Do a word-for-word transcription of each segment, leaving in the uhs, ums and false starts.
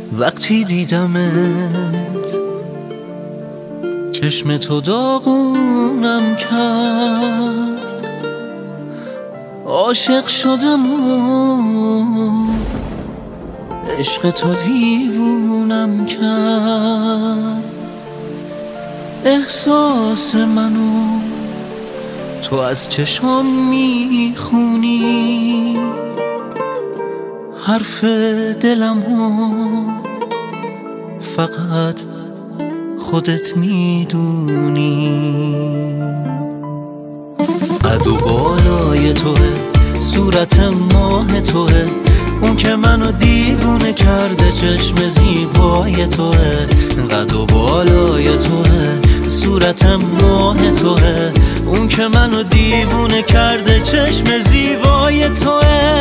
وقتی دیدمت چشم تو داغونم کرد، عاشق شدم و عشق تو دیوونم کرد. احساس منو تو از چشام میخونی، حرف دلمو فقط خودت میدونی. قد و بالای توه، صورت ماه توه، اون که منو دیوونه کرده چشم زیبای توه. قد و بالای توه، صورت ماه توه، اون که منو دیوونه کرده چشم زیبای توه.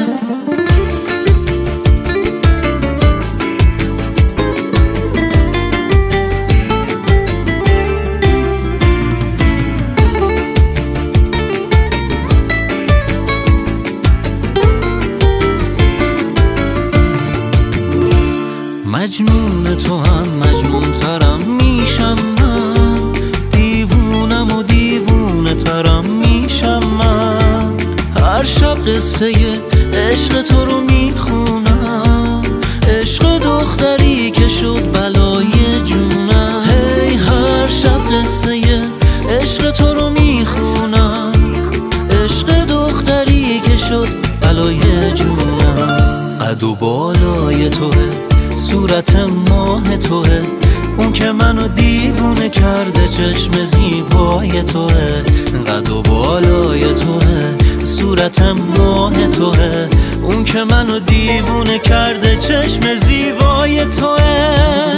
مجنون تو هم مجنون ترم میشم من، دیوونم و دیوونه ترم میشم من. هر شب قصه عشق تو رو میخونم، عشق دختری که شد بلای جونم. هی هر شب قصه عشق تو رو میخونم، عشق دختری که شد بلای جونم. قد و بالای توه، صورت ماه توه، اون که منو دیوونه کرده چشم زیبای توه. قد و بالای توه، صورت ماه توه، اون که منو دیوونه کرده چشم زیبای توه.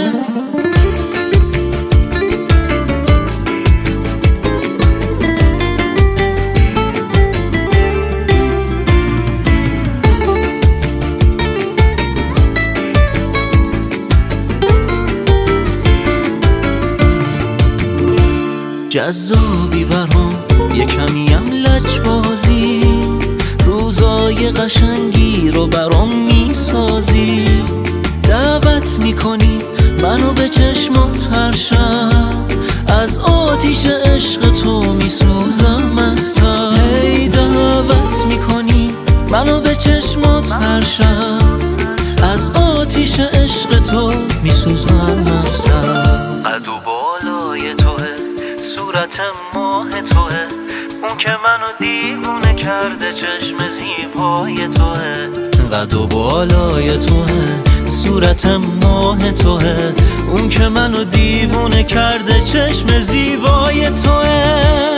جذابی برام یه کمیم لجبازی، روزای قشنگی رو برام میسازی. دعوت میکنی منو به چشمات هر شب، از آتیش عشق تو میسوزم از تب. هی دعوت میکنی منو به چشمات هر شب، از آتیش عشق تو میسوزم از تب. قد و بالای توه، صورت ماه توه، اون که منو دیوونه کرده چشم زیبای توه. قد و بالای توه، صورت ماه توه، اون که منو دیوونه کرده چشم زیبای توه.